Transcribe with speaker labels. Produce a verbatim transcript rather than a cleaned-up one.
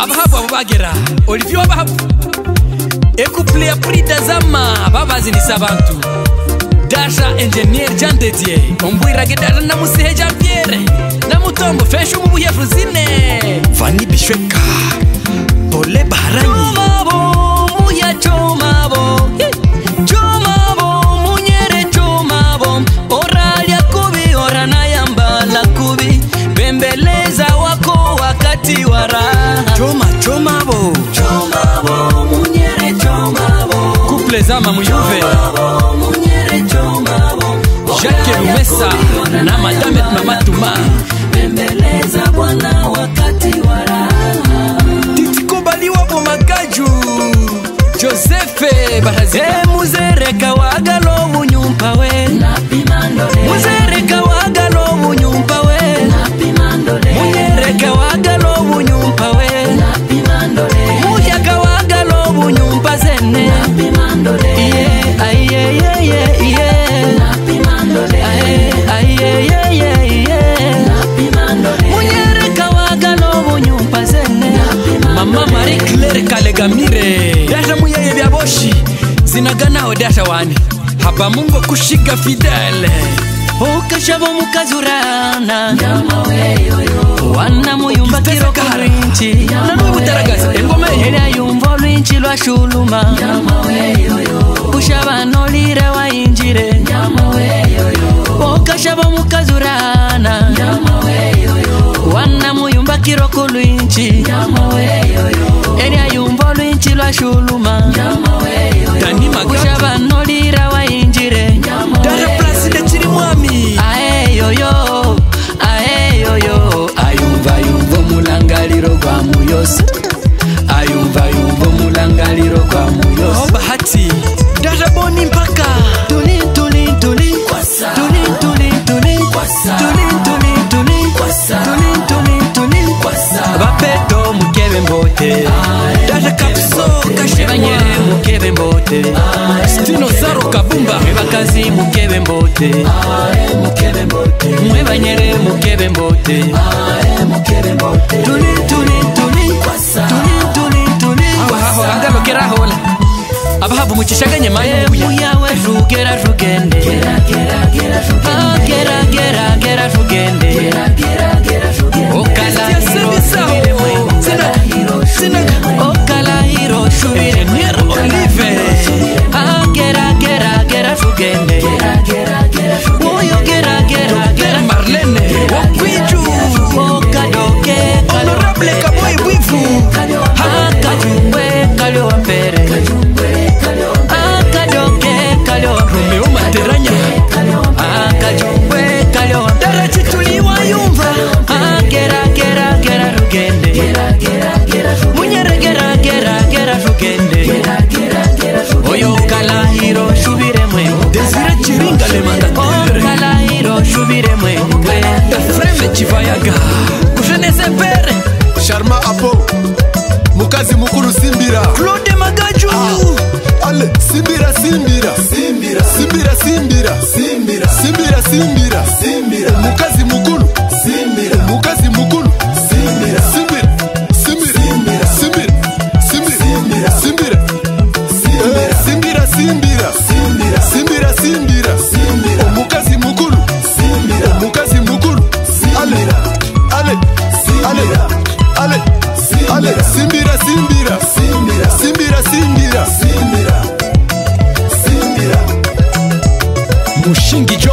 Speaker 1: abahabu abo bagera Olivier wabahabu Ekuple ya Prida Zama babazi ni sabantu Dasha engineer Jean Dedier Ombwira gedara na musihe Jean Pierre Na mutombo feshu mubuye fruzine Vani Bishweka Pole Baharanyi Chomabo muya chomabo Chomabo munyere chomabo Oralia kubi orana yambala kubi Bembeleza wako wakati wara Choma chomabo Chomabo munyere chomabo Couple Zama muyuve Chomabo munyere chomabo Jacques Lumesa na Madame Mama Tuma Bembeleza bwana wakati wara Titiko baliwa bomagaju Joseph Barazi E muzereka wagalo munyumpa we Muzereka wagalo munyumpa we Munyereka wagalo munyumpa we Mujaka wagalo munyumpa zene Iye, aye, iye, iye, iye Aye, aye, iye, iye, iye Munyereka wagalo munyumpa zene Mama Marie Claire Kalegamire Dasha muyeye vya boshi Zinaganao dasha wani Haba mungo kushiga fidele Ukashabo mukazurana Nyama we yoyo Wana muyumba kiro kurinchi Nanu butaragaza Engome Hela yumvo luinchi lwa shuluma Nyama we yoyo Ushaba nolire wa injire Nyama we yoyo Ukashabo mukazurana Nyama we yoyo Wana muyumba kiro kurinchi Nyama we yoyo Hela yumvo luinchi lwa shuluma Nyama we yoyo Tani magata Ushaba nolire wa injire Nyama we yoyo Dara plasi de chiri mwami Ae yoyo Ae yoyo Ayumva yumvo mulangaliro kwa muyosi Ayumva yumvo mulangaliro kwa muyosi Oh bahati Dara boni mpaka Tulin tulin tulin Kwasa Tulin tulin tulin Kwasa Tulin tulin tulin Kwasa Tulin tulin tulin Kwasa Bapeto mukebe mbote Dara kapso kashe Banyere mukebe mbote Stino Zaro Kabumba Bakazi mukebe mbote Mukebe mbote Mwe banyere mukebe mbote Mukebe mbote Tulin tulin tulin Kwasa Tulin tulin tulin Kwasa Agalo kera hola Abahabu muchishaganye maye Muyawe rugera rugende Gera gera gera rugende Gera gera gera rugende Gera gera gera rugende Okala hiro shubire mwe Okala hiro shubire mwe Okala hiro shubire mwe Olive Gera gera gera rugende Gera gera gera rugende Oyo gera gera gera Marlene Wakwiju Okadoke Honorable Kaboy Wivu Hakajumwe kalyo mbere Akadoke kalyo Romeo Materanya Akajumwe kalyo Dara chituliwa yumva Gera gera gera rugende Munyere gera gera gera rugende Oyo kala hiro shubire mwe Desire chiringa le manda Kala hiro shubire mwe Efreme Chivayaga Kujenese pere
Speaker 2: Sharma Apo Mukazi mukuru Simbira
Speaker 1: Claude Magaju
Speaker 2: ah. Ale Simbira Simbira Simbira Simbira Simbira Simbira Simbira Simbira Simbira Mukazi mukuru Simbira Mukazi mukuru Simbira Simbira Simbira Simbira Simbira Simbira Simbira Simbira Simbira Simbira Simbira Simbira Mukazi mukuru Simbira Mukazi mukuru Ale Ale Ale Ale Ale Simbira Simbira Simbira Simbira Simbira Simbira Simbira
Speaker 1: Mushingi Jo